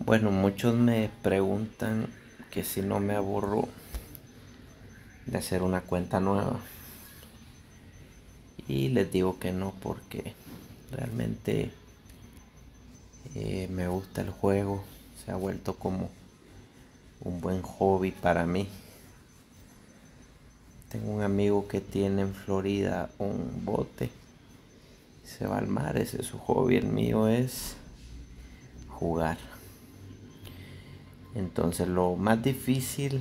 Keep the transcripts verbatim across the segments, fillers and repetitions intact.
Bueno, muchos me preguntan que si no me aburro de hacer una cuenta nueva. Y les digo que no, porque realmente eh, me gusta el juego. Se ha vuelto como un buen hobby para mí. Tengo un amigo que tiene en Florida un bote. Se va al mar, ese es su hobby. El mío es jugar. Entonces lo más difícil,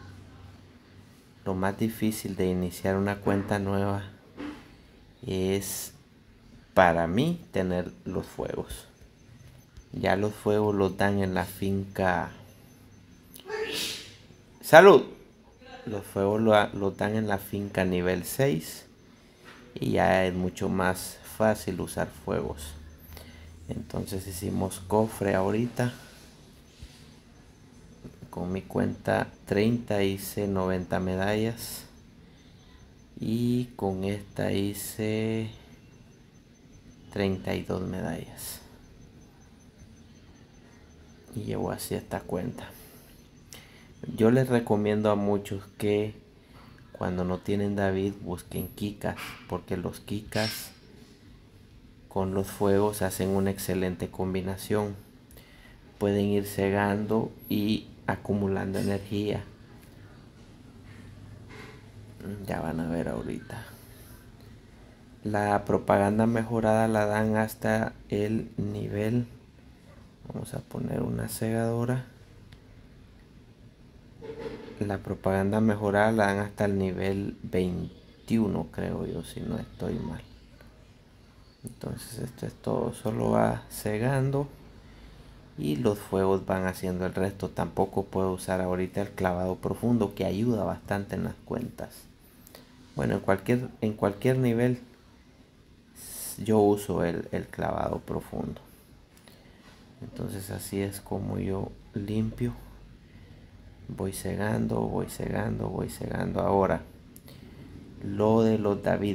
lo más difícil de iniciar una cuenta nueva es para mí tener los fuegos. Ya los fuegos los dan en la finca. ¡Salud! Los fuegos los dan en la finca nivel seis. Y ya es mucho más fácil usar fuegos. Entonces hicimos cofre ahorita. Con mi cuenta treinta hice noventa medallas. Y con esta hice treinta y dos medallas. Y llevo así esta cuenta. Yo les recomiendo a muchos que cuando no tienen David busquen Kikas, porque los Kikas con los fuegos hacen una excelente combinación. Pueden ir cegando y acumulando energía. Ya van a ver ahorita. La propaganda mejorada la dan hasta el nivel. Vamos a poner una cegadora. La propaganda mejorada la dan hasta el nivel veintiuno, creo yo, si no estoy mal. Entonces esto es todo, solo va cegando y los fuegos van haciendo el resto. Tampoco puedo usar ahorita el clavado profundo, que ayuda bastante en las cuentas. Bueno, en cualquier, en cualquier nivel yo uso el, el clavado profundo. Entonces así es como yo limpio. Voy cegando, voy cegando, voy cegando. Ahora, lo de los David.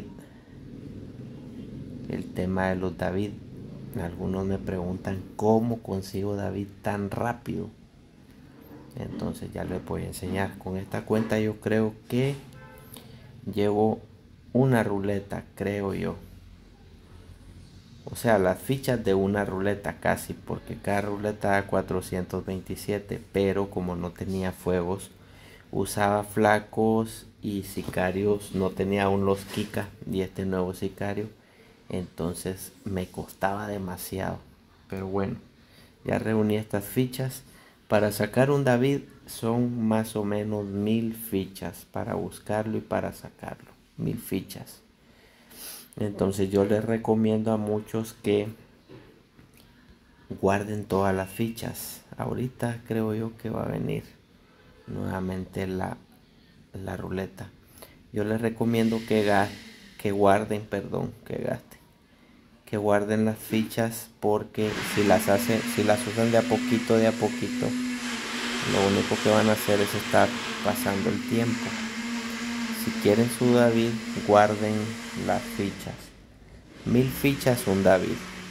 El tema de los David. Algunos me preguntan cómo consigo David tan rápido. Entonces ya les voy a enseñar. Con esta cuenta yo creo que llevo una ruleta, creo yo. O sea, las fichas de una ruleta casi, porque cada ruleta da cuatrocientos veintisiete, pero como no tenía fuegos, usaba flacos y sicarios, no tenía aún los Kika y este nuevo sicario, entonces me costaba demasiado. Pero bueno, ya reuní estas fichas. Para sacar un David son más o menos mil fichas para buscarlo y para sacarlo, mil fichas. Entonces yo les recomiendo a muchos que guarden todas las fichas. Ahorita creo yo que va a venir nuevamente la, la ruleta. Yo les recomiendo que, que guarden, perdón, que gasten. Que guarden las fichas, porque si las hacen, si las usan de a poquito, de a poquito, lo único que van a hacer es estar pasando el tiempo. Si quieren su David, guarden las fichas. Mil fichas un David.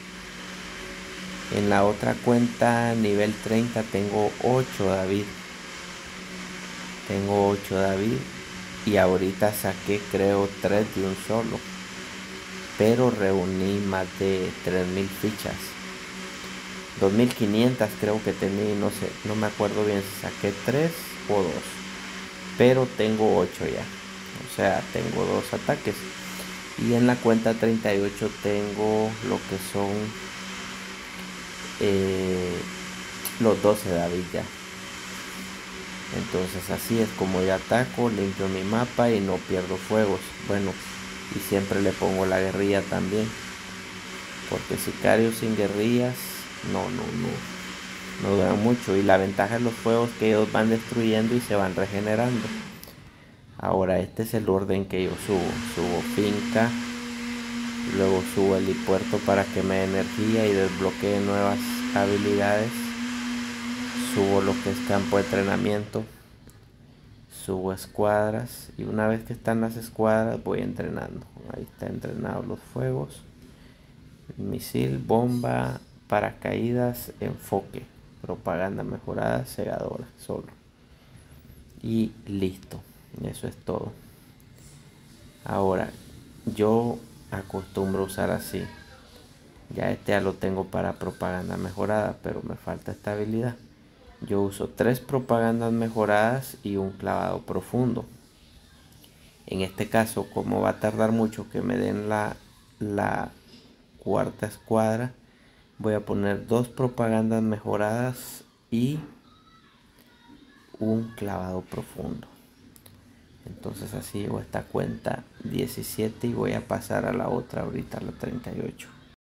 En la otra cuenta nivel treinta tengo ocho David. Tengo ocho David. Y ahorita saqué creo tres de un solo. Pero reuní más de tres mil fichas. dos mil quinientas creo que tenía, no sé, no me acuerdo bien si saqué tres o dos. Pero tengo ocho ya. O sea, tengo dos ataques. Y en la cuenta treinta y ocho tengo lo que son eh, los doce David ya. Entonces así es como yo ataco, limpio mi mapa y no pierdo fuegos. Bueno, y siempre le pongo la guerrilla también, porque sicarios sin guerrillas no, no, no, no duran mucho. Y la ventaja de los fuegos es que ellos van destruyendo y se van regenerando. Ahora este es el orden que yo subo. Subo finca, luego subo helipuerto para que me dé energía y desbloquee nuevas habilidades. Subo lo que es campo de entrenamiento. Subo escuadras y una vez que están las escuadras voy entrenando. Ahí está entrenado los fuegos. Misil, bomba, paracaídas, enfoque. propaganda mejorada, segadora, solo. Y listo, eso es todo. Ahora, yo acostumbro usar así. Ya este ya lo tengo para propaganda mejorada, pero me falta estabilidad. Yo uso tres propagandas mejoradas y un clavado profundo. En este caso, como va a tardar mucho que me den la, la cuarta escuadra, voy a poner dos propagandas mejoradas y un clavado profundo. Entonces así llevo esta cuenta diecisiete y voy a pasar a la otra ahorita, a la treinta y ocho.